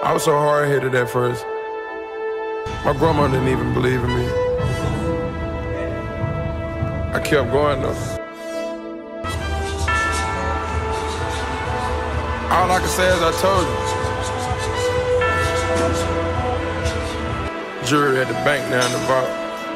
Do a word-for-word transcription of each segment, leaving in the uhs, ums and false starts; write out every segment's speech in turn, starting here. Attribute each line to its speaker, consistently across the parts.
Speaker 1: I was so hard-headed at first. My grandma didn't even believe in me. I kept going though. All I can say is I told you. Jury at the bank now in the vault.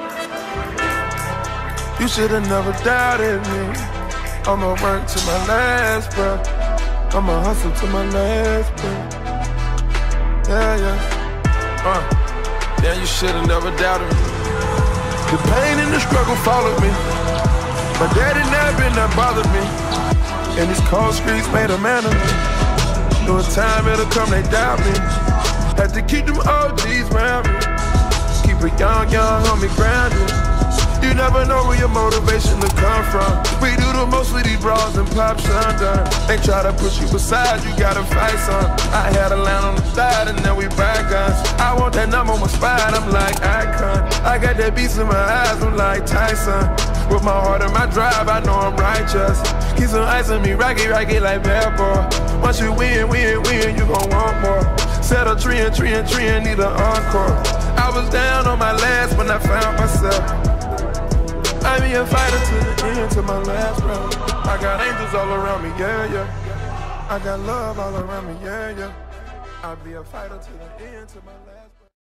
Speaker 1: You should've never doubted me. I'ma work to my last breath. I'ma hustle to my last breath. Yeah, yeah. Uh, yeah, you should've never doubted me. The pain and the struggle followed me. My daddy never been that bothered me. And these cold streets made a man of me. Knew a time it'll come, they doubt me. Had to keep them O Gs around me. Keep a young, young homie grounded. You never know where your motivation to come from. We do the most with these bras and pop shundun. They try to push you beside, you gotta fight some. I had a line on the side and then we buy guns. I want that number one spot, I'm like icon. I got that beast in my eyes, I'm like Tyson. With my heart and my drive, I know I'm righteous. Keep some ice on me, rocky, rocky like bad boy. Once you win, win, win, you gon' want more. Set a tree and tree and tree and need an encore. I was down on my last when I found myself. I be a fighter to the end, to my last breath. I got angels all around me, yeah, yeah. I got love all around me, yeah, yeah. I be a fighter to the end, to my last